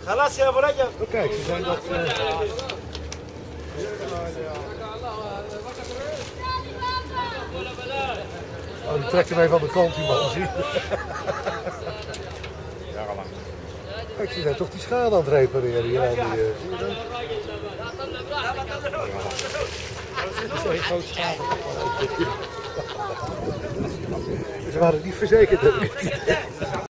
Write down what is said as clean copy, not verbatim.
Oh, kijk, ze zijn dat... Oh, die trekt hem even aan de kant, die man, zie je? Jarenlang. Kijk, ze zijn toch die schade aan het repareren hier aan die... zie je dat? Dat is een grote schade. Ze waren niet verzekerd.